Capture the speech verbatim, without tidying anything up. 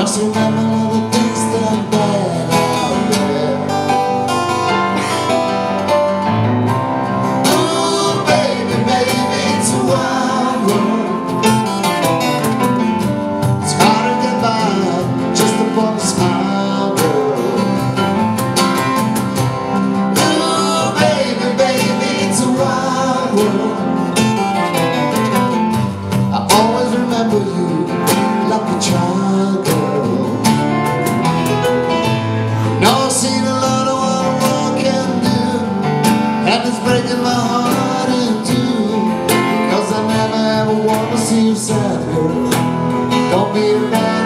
Just remember all the things that are bad out there. Ooh, baby, baby, it's a wild world. It's hard to get by just upon a smile, girl. Ooh, baby, baby, it's a wild world. I always remember you like a child, girl. Now I've seen a lot of what a world can do, and it's breaking my heart in two, because I never ever want to see you sad, girl. Don't be mad.